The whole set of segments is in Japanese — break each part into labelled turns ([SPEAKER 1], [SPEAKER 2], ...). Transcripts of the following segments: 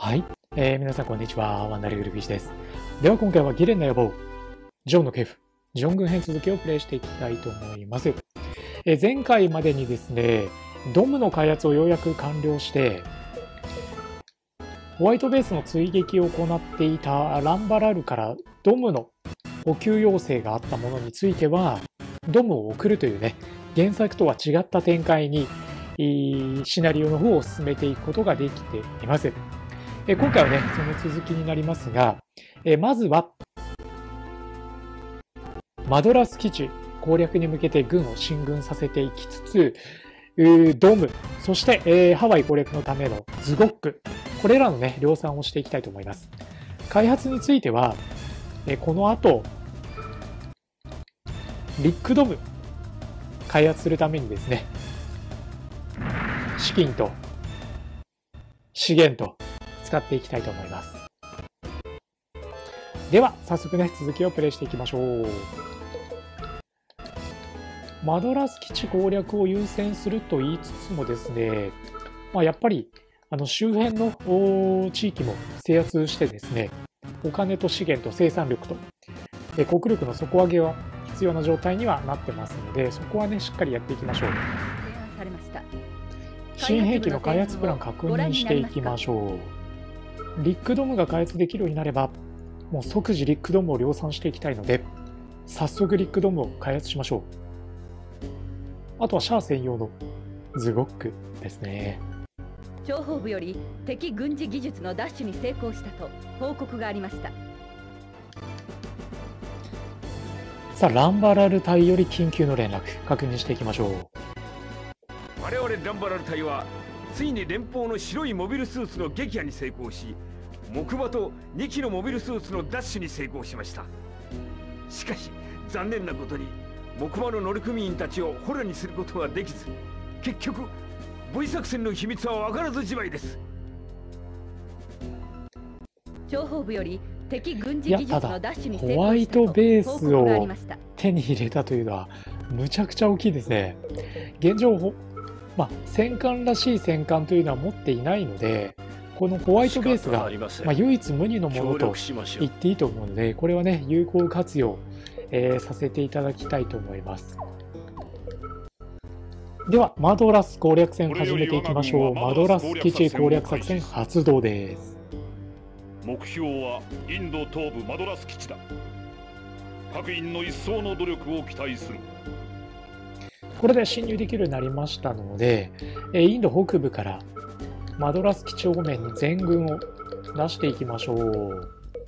[SPEAKER 1] はい、皆さんこんにちは。ワンダリグルフィッシュです。では今回はギレンの野望、ジョンの系譜、ジョン軍編続きをプレイしていきたいと思います。前回までにですね、ドムの開発をようやく完了して、ホワイトベースの追撃を行っていたランバラルからドムの補給要請があったものについては、ドムを送るというね、原作とは違った展開にシナリオの方を進めていくことができています。今回はね、その続きになりますが、まずは、マドラス基地攻略に向けて軍を進軍させていきつつ、ドム、そして、ハワイ攻略のためのズゴック、これらのね、量産をしていきたいと思います。開発については、この後、ビッグドム、開発するためにですね、資金と資源と使っていきたいと思います。では早速ね、続きをプレイしていきましょう。マドラス基地攻略を優先すると言いつつもですね、やっぱり周辺の地域も制圧してですね、お金と資源と生産力と国力の底上げは必要な状態にはなってますので、そこはねしっかりやっていきましょう。新兵器の開発プラン確認していきましょう。リックドームが開発できるようになれば、もう即時リックドームを量産していきたいので、早速リックドームを開発しましょう。あとはシャア専用のズゴックですね。
[SPEAKER 2] 諜報部より敵軍事技術の奪取に成功したと報告がありました。
[SPEAKER 1] さあ、ランバラル隊より緊急の連絡確認していきましょう。
[SPEAKER 3] 我々ランバラル隊はついに連邦の白いモビルスーツの撃破に成功し、木馬と2機のモビルスーツの奪取に成功しました。しかし残念なことに木馬の乗組員たちを捕虜にすることはできず、結局 V 作戦の秘密は分からずじまいです。
[SPEAKER 2] 諜報部より敵軍事技術の奪取に成功したと
[SPEAKER 1] ホワイトベース
[SPEAKER 2] 報告がありました。
[SPEAKER 1] 手に入れたというのはむちゃくちゃ大きいですね。現状戦艦らしい戦艦というのは持っていないので、このホワイトベースが唯一無二のものと言っていいと思うので、これはね有効活用、させていただきたいと思います。ではマドラス攻略戦始めていきましょう。マドラス基地攻略作戦発動です。
[SPEAKER 4] 目標はインド東部マドラス基地だ。各員の一層の努力を期待する。
[SPEAKER 1] これで侵入できるようになりましたので、インド北部からマドラス基地方面に全軍を出していきましょう。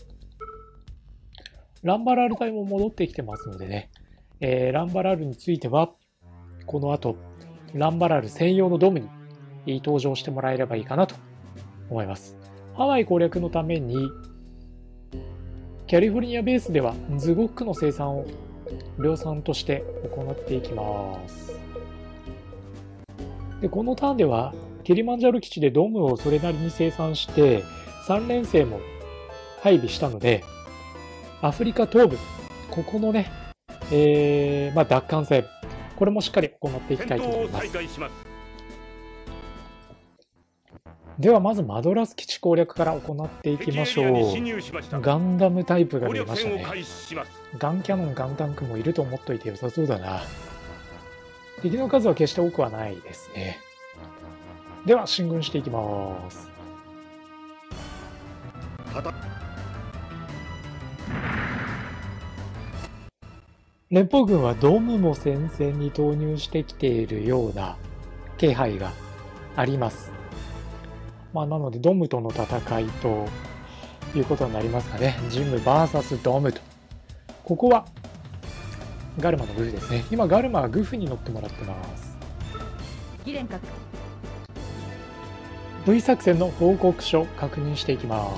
[SPEAKER 1] ランバラル隊も戻ってきてますのでね、ランバラルについてはこの後ランバラル専用のドムに登場してもらえればいいかなと思います。ハワイ攻略のためにキャリフォルニアベースではズゴックの生産を量産として行っていきます。でこのターンではキリマンジャロ基地でドムをそれなりに生産して3連星も配備したので、アフリカ東部ここのね、奪還戦、これもしっかり行っていきたいと思います。ではまずマドラス基地攻略から行っていきましょう。ガンダムタイプが出ましたね。ガンキャノン、ガンタンクもいると思っといて良さそうだな。敵の数は決して多くはないですね。では進軍していきます。連邦軍はドムも戦線に投入してきているような気配があります。なのでドムとの戦いということになりますかね。ジム VS ドムと。ここはガルマのグフですね。今ガルマはグフに乗ってもらってます。V 作戦の報告書確認していきます。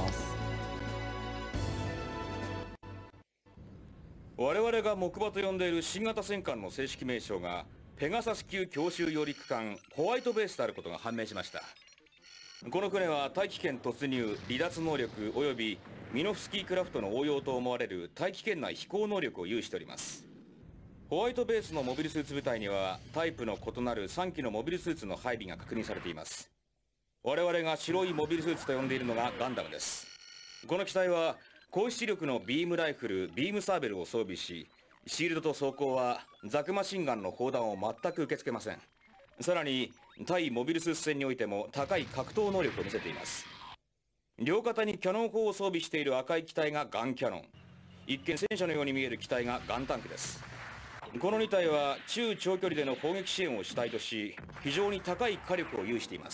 [SPEAKER 5] 我々が木馬と呼んでいる新型戦艦の正式名称がペガサス級強襲揚陸艦ホワイトベースであることが判明しました。この船は大気圏突入、離脱能力およびミノフスキークラフトの応用と思われる大気圏内飛行能力を有しております。ホワイトベースのモビルスーツ部隊にはタイプの異なる3機のモビルスーツの配備が確認されています。 我々が白いモビルスーツと呼んでいるのがガンダムです。この機体は高出力のビームライフル、ビームサーベルを装備し、シールドと装甲はザクマシンガンの砲弾を全く受け付けません。さらに対モビルスーツ戦においても高い格闘能力を見せています。両肩にキャノン砲を装備している赤い機体がガンキャノン、一見戦車のように見える機体がガンタンクです。この2体は中長距離での砲撃支援を主体とし、非常に高い火力を有しています。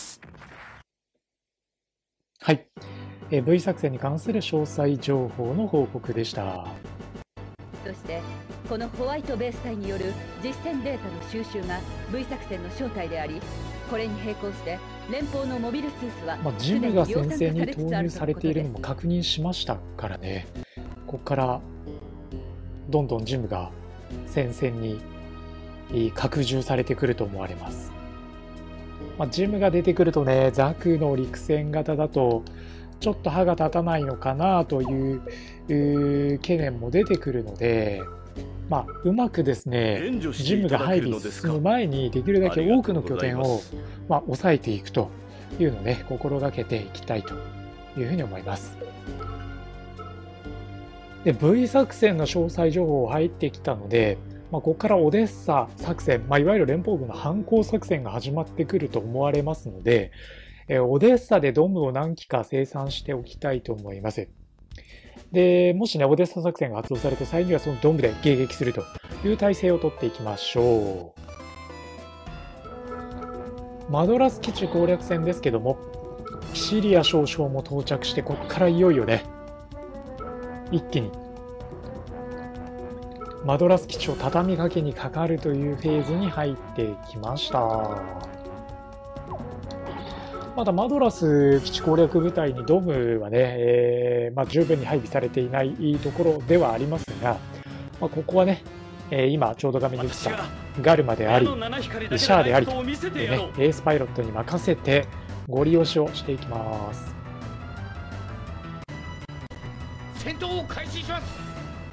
[SPEAKER 1] はい、V 作戦に関する詳細情報の報告でした。
[SPEAKER 2] そしてこのホワイトベース隊による実戦データの収集が V 作戦の正体であり、これに並行して連邦のモビルスーツは
[SPEAKER 1] ジムが先制に投入されているのも確認しましたからね。ここからどんどんジムが戦線に拡充されてくると思われます。ジムが出てくるとね、ザクの陸戦型だとちょっと歯が立たないのかなという懸念も出てくるので、うまくですね、ジムが配備進む前にできるだけ多くの拠点を抑えていくというのをね、心がけていきたいというふうに思います。で、V 作戦の詳細情報入ってきたので、ここからオデッサ作戦、いわゆる連邦軍の反攻作戦が始まってくると思われますので、オデッサでドムを何機か生産しておきたいと思います。で、もしね、オデッサ作戦が発動された際には、そのドムで迎撃するという体制を取っていきましょう。マドラス基地攻略戦ですけども、キシリア少将も到着して、ここからいよいよね、一気にマドラス基地を畳みかけにかかるというフェーズに入ってきました。まだマドラス基地攻略部隊にドムはね、十分に配備されていないところではありますが、ここはね、今ちょうど画面に映ったガルマであり、シャアであり、エースパイロットに任せてゴリ押しをしていきます。
[SPEAKER 3] 戦闘を開始します。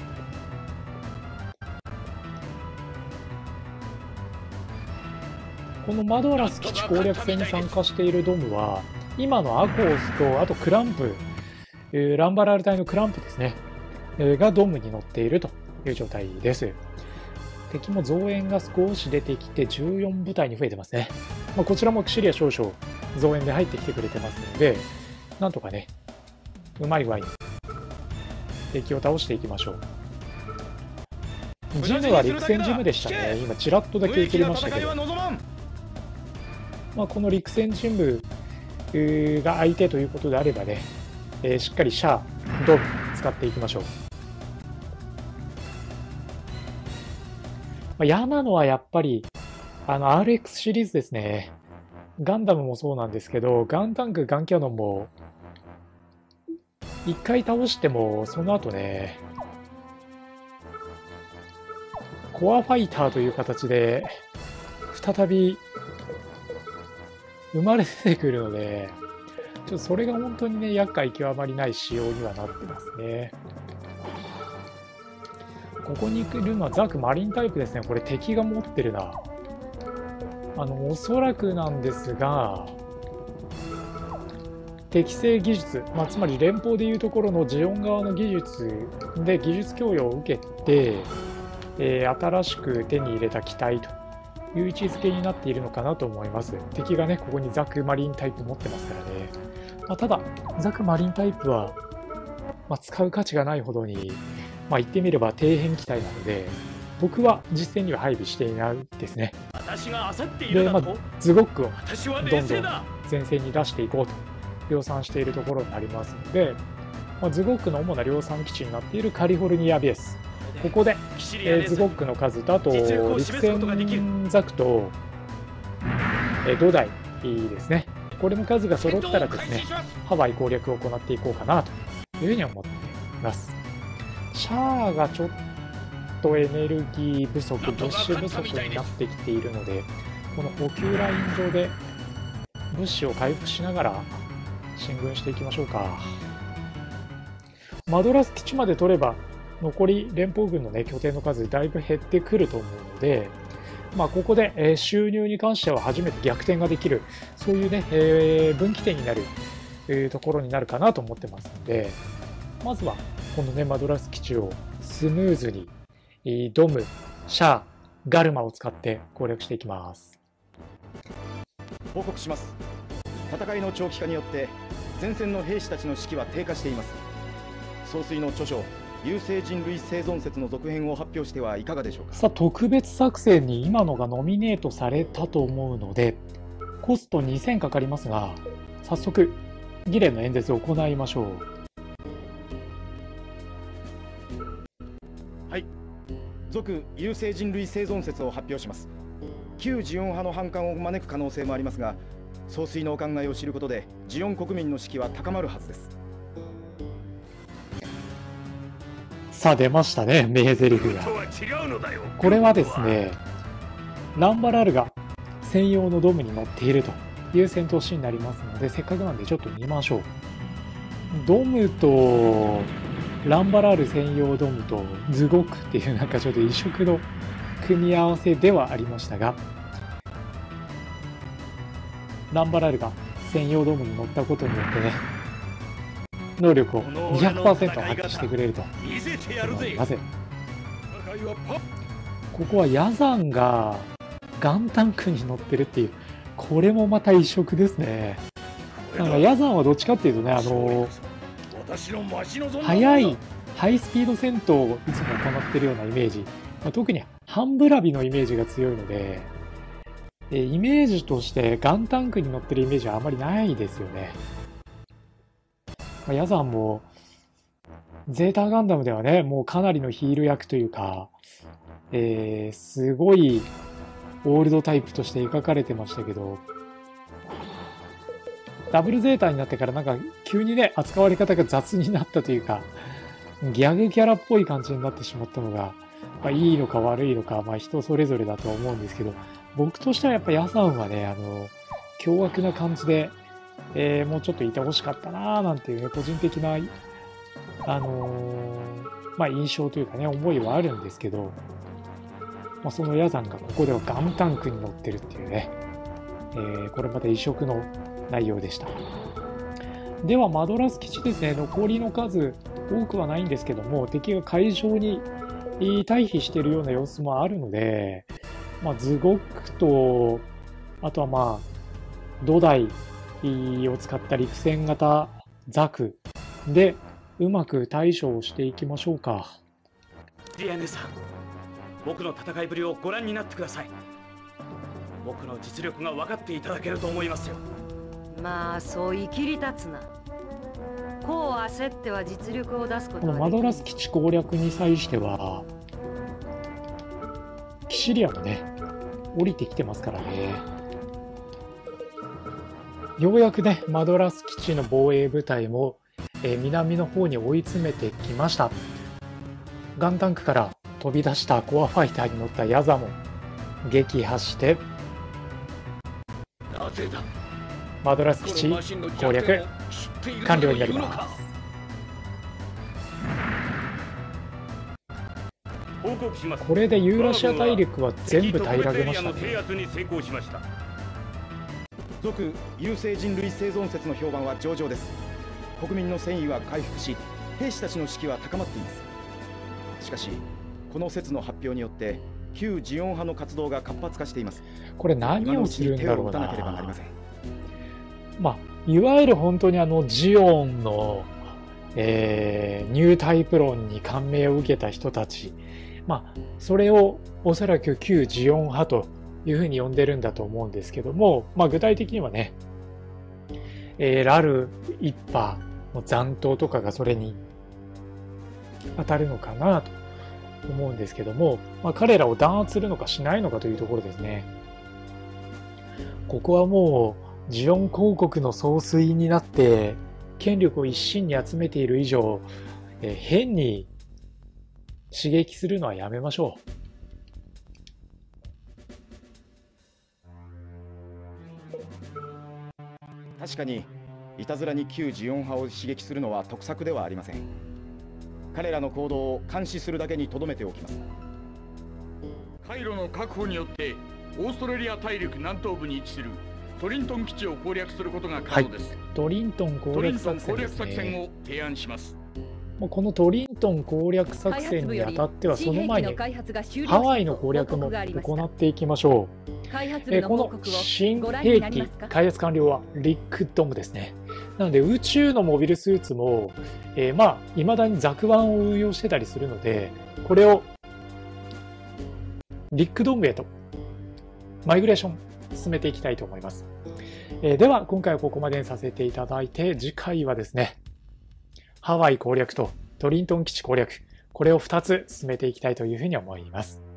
[SPEAKER 1] このマドラス基地攻略戦に参加しているドムは、今のアコースと、あとクランプ、ランバラル隊のクランプですね、がドムに乗っているという状態です。敵も増援が少し出てきて14部隊に増えてますね。こちらもキシリア少々増援で入ってきてくれてますので、なんとかね、うまい具合に敵を倒していきましょう。ジムは陸戦ジムでしたね。今ちらっとだけ映りましたけど、この陸戦ジムが相手ということであればね、しっかりシャア、ドム使っていきましょう。嫌なのはやっぱりRX シリーズですね。ガンダムもそうなんですけど、ガンタンク、ガンキャノンも一回倒してもその後ね、コアファイターという形で再び生まれてくるので、ちょっとそれが本当にね、厄介極まりない仕様にはなってますね。ここに来るのはザクマリンタイプですね。これ敵が持ってるな。おそらくなんですが、適正技術、つまり連邦でいうところのジオン側の技術で技術供与を受けて、新しく手に入れた機体という位置づけになっているのかなと思います。敵がね、ここにザクマリンタイプ持ってますからね。ただ、ザクマリンタイプは、使う価値がないほどに、言ってみれば底辺機体なので、僕は実戦には配備していないですね。で、ズゴックをどんどん前線に出していこうと量産しているところになりますので、ズゴックの主な量産基地になっているカリフォルニアベース、ここで、ズゴックの数と、あと陸戦ザクと、土台ですね。これの数が揃ったらですね、ハワイ攻略を行っていこうかなというふうに思っています。シャアがちょっとエネルギー不足、物資不足になってきているので、この補給ライン上で物資を回復しながら進軍していきましょうか。マドラス基地まで取れば、残り連邦軍の、拠点の数だいぶ減ってくると思うので、 ここで、収入に関しては初めて逆転ができる、そういうね、分岐点になる、ところになるかなと思ってますので、まずはこのね、マドラス基地をスムーズに、ドム、シャア、ガルマを使って攻略していきます。
[SPEAKER 6] 報告します。戦いの長期化によって前線の兵士たちの士気は低下しています。総帥の著書優生人類生存説の続編を発表してはいかがでしょうか。
[SPEAKER 1] さあ、特別作戦に今のがノミネートされたと思うので、コスト2000かかりますが、早速議連の演説を行いましょう。
[SPEAKER 6] はい、続優生人類生存説を発表します。旧ジオン派の反感を招く可能性もありますが、総帥のお考えを知ることでジオン国民の士気は高まるはずです。
[SPEAKER 1] さあ、出ましたね、名台詞が。これはですね、ランバラルが専用のドムに乗っているという戦闘シーンになりますので、せっかくなんでちょっと見ましょう。ドムとランバラル専用ドムとズゴクっていうなんかちょっと異色の組み合わせではありましたが、ランバラルが専用ドームに乗ったことによってね、能力を 200% 発揮してくれると思います。ここはヤザンがガンタンクに乗ってるっていう、これもまた異色ですね。なんかヤザンはどっちかっていうとね、速いハイスピード戦闘をいつも行ってるようなイメージ、特にハンブラビのイメージが強いので、イメージとしてガンタンクに乗ってるイメージはあまりないですよね。ヤザンもゼータガンダムではね、もうかなりのヒール役というか、すごいオールドタイプとして描かれてましたけど、ダブルゼータになってからなんか急にね、扱われ方が雑になったというか、ギャグキャラっぽい感じになってしまったのが、いいのか悪いのか、人それぞれだとは思うんですけど、僕としてはやっぱヤザンはね、凶悪な感じで、もうちょっといてほしかったなーなんていうね、個人的な、印象というかね、思いはあるんですけど、そのヤザンがここではガンタンクに乗ってるっていうね、これまた異色の内容でした。では、マドラス基地ですね、残りの数多くはないんですけども、敵が海上に退避しているような様子もあるので、ズゴックと、あとは土台を使った陸戦型ザクでうまく対処をしていきましょうか。
[SPEAKER 7] ディアンヌさん、僕の戦いぶりをご覧になってください。僕の実力が分かっていただけると思いますよ。
[SPEAKER 8] そういきり立つな。こう焦っては実力を出すこと
[SPEAKER 1] このマドラス基地攻略に際してはキシリアもね降りてきてますからね。ようやくねマドラス基地の防衛部隊も、南の方に追い詰めてきました。ガンタンクから飛び出したコアファイターに乗ったヤザも撃破してマドラス基地攻略完了になります。これでユーラシア大陸は全部平らげましたね。
[SPEAKER 6] 続優生人類生存説の評判は上々です。国民の戦意は回復し、兵士たちの士気は高まっています。しかしこの説の発表によって旧ジオン派の活動が活発化しています。
[SPEAKER 1] これ何をするんだろうな。
[SPEAKER 6] まあ
[SPEAKER 1] いわゆる本当にジオンの、ニュータイプ論に感銘を受けた人たち、それをおそらく旧ジオン派というふうに呼んでるんだと思うんですけども、具体的にはね、ラル一派の残党とかがそれに当たるのかなと思うんですけども、彼らを弾圧するのかしないのかというところですね。ここはもうジオン公国の総帥になって権力を一身に集めている以上、変に刺激するのはやめましょう。
[SPEAKER 6] 確かにいたずらに旧ジオン派を刺激するのは得策ではありません。彼らの行動を監視するだけにとどめておきます。
[SPEAKER 9] 回路の確保によってオーストラリア大陸南東部に位置するトリントン基地を攻略することが可能です。
[SPEAKER 1] トリントン攻略作戦です
[SPEAKER 9] 作戦
[SPEAKER 1] ね。
[SPEAKER 9] を提案します。
[SPEAKER 1] もうこのトリントン攻略作戦にあたっては、その前にハワイの攻略も行っていきましょう。この新兵器開発完了はリックドムですね。なので宇宙のモビルスーツも、いまだにザクワンを運用してたりするので、これをリックドムへとマイグレーション進めていきたいと思います。では今回はここまでにさせていただいて、次回はですね、ハワイ攻略とトリントン基地攻略、これを2つ進めていきたいというふうに思います。